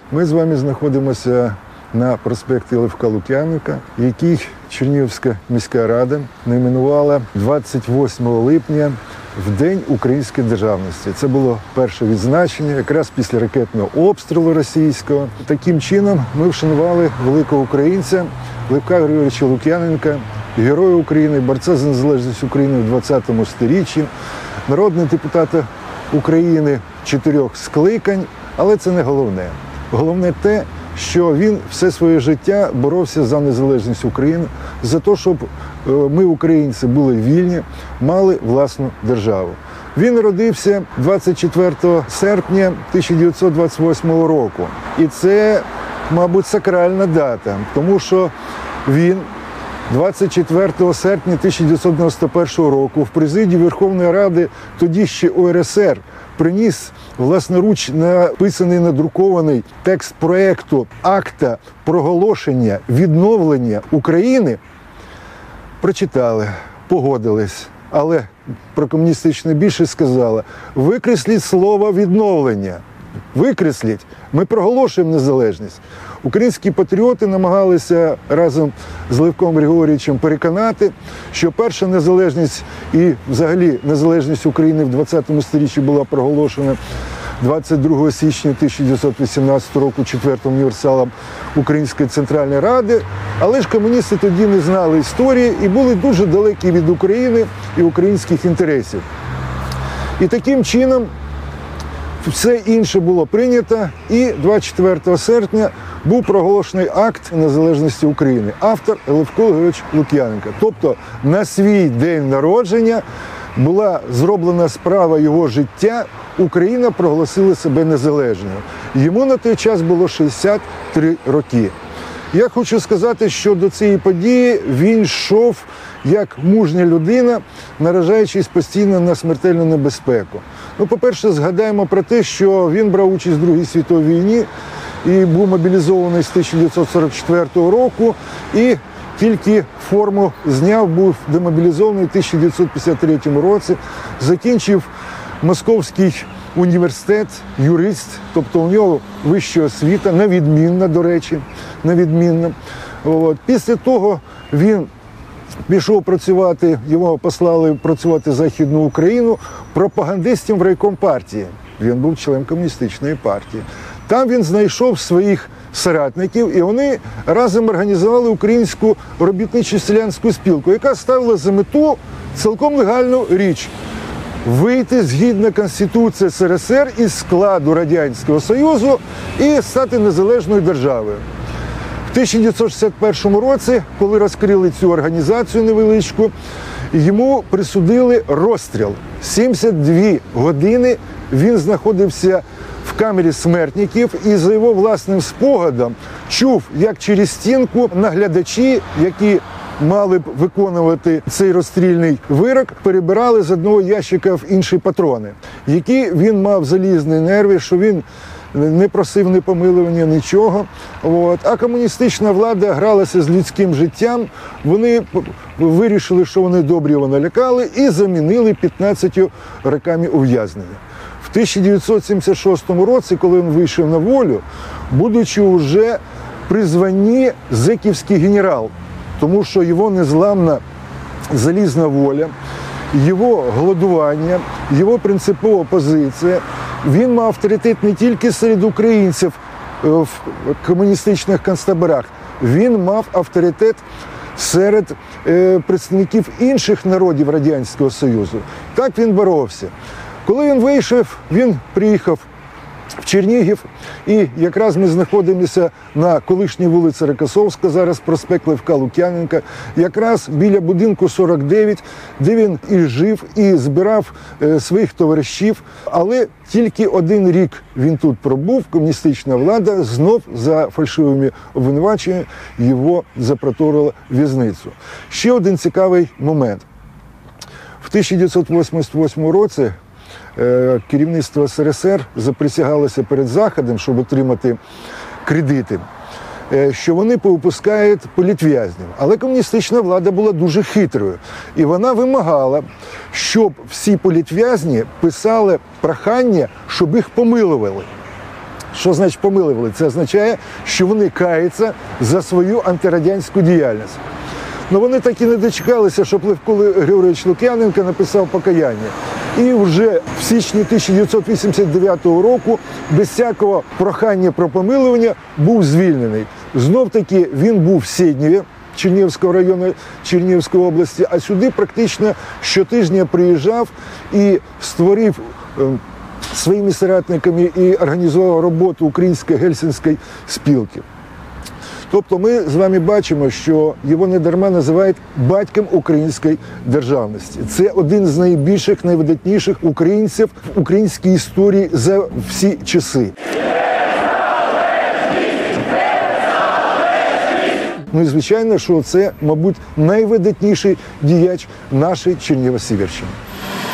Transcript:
Ми з вами знаходимося на проспекті Левка Лук'яненка, який Чернігівська міська рада найменувала 28 липня в День української державності. Це було перше відзначення, якраз після ракетного обстрілу російського. Таким чином ми вшанували великого українця Левка Григоровича Лук'яненка, героя України, борця за незалежність України в 20 сторіччі, народного депутата України 4 скликань, але це не головне. Головне те, що він все своє життя боровся за незалежність України, за те, щоб ми, українці, були вільні, мали власну державу. Він народився 24 серпня 1928 року. І це, мабуть, сакральна дата, тому що він 24 серпня 1991 року в президії Верховної Ради тоді ще УРСР приніс власноруч написаний, надрукований текст проєкту акта проголошення відновлення України. Прочитали, погодились, але прокомуністична більшість сказала: викресліть слово «відновлення». Викресліть, ми проголошуємо незалежність. Українські патріоти намагалися разом з Левком Григоровичем переконати, що перша незалежність і взагалі незалежність України в 20 сторіччі була проголошена 22 січня 1918 року 4-м універсалом Української Центральної Ради. Але ж комуністи тоді не знали історії і були дуже далекі від України і українських інтересів. І таким чином все інше було прийнято, і 24 серпня був проголошений акт незалежності України. Автор Левко Григорович Лук'яненко. Тобто на свій день народження була зроблена справа його життя, Україна проголосила себе незалежною. Йому на той час було 63 роки. Я хочу сказати, що до цієї події він йшов як мужня людина, наражаючись постійно на смертельну небезпеку. Ну, по-перше, згадаємо про те, що він брав участь в Другій світовій війні і був мобілізований з 1944 року, і тільки форму зняв, був демобілізований у 1953 році, закінчив Московський університет, юрист, тобто у нього вища освіта, навідмінна, до речі, навідмінна. Після того він пішов працювати, його послали працювати в Західну Україну пропагандистом в райком партії. Він був членом комуністичної партії. Там він знайшов своїх соратників, і вони разом організували Українську робітничу селянську спілку, яка ставила за мету цілком легальну річ – вийти згідно Конституції СРСР із складу Радянського Союзу і стати незалежною державою. В 1961 році, коли розкрили цю організацію невеличку, йому присудили розстріл. 72 години він знаходився в камері смертників і за його власним спогадом чув, як через стінку наглядачі, які мали б виконувати цей розстрільний вирок, перебирали з одного ящика в інші патрони, які він мав залізні нерви, що він не просив ні помилування, нічого. А комуністична влада гралася з людським життям, вони вирішили, що вони добре його налякали і замінили 15 роками ув'язнення. В 1976 році, коли він вийшов на волю, будучи вже при званні зеківський генерал, тому що його незламна залізна воля, його голодування, його принципова позиція, він мав авторитет не тільки серед українців в комуністичних концтаборах, він мав авторитет серед представників інших народів Радянського Союзу. Так він боровся. Коли він вийшов, він приїхав в Чернігів, і якраз ми знаходимося на колишній вулиці Рокосовська, зараз проспект Левка Лук'яненка, якраз біля будинку 49, де він і жив, і збирав своїх товаришів. Але тільки 1 рік він тут пробув, комуністична влада знов за фальшивими обвинуваченнями його запроторила в в'язницю. Ще один цікавий момент. В 1988 році керівництво СРСР заприсягалося перед Заходом, щоб отримати кредити, що вони повипускають політв'язнів. Але комуністична влада була дуже хитрою. І вона вимагала, щоб всі політв'язні писали прохання, щоб їх помилували. Що значить помилували? Це означає, що вони каються за свою антирадянську діяльність. Ну вони так і не дочекалися, щоб Левко Григорович Лук'яненко написав покаяння. І вже в січні 1989 року без всякого прохання про помилування був звільнений. Знов-таки він був в Седнєві Чернігівського району Чернігівської області, а сюди практично щотижня приїжджав і створив своїми соратниками і організував роботу Української Гельсінської спілки. Тобто ми з вами бачимо, що його недарма називають батьком української державності. Це один з найбільших, найвидатніших українців в українській історії за всі часи. Ну і звичайно, що це, мабуть, найвидатніший діяч нашої Чернігова-Сіверщини.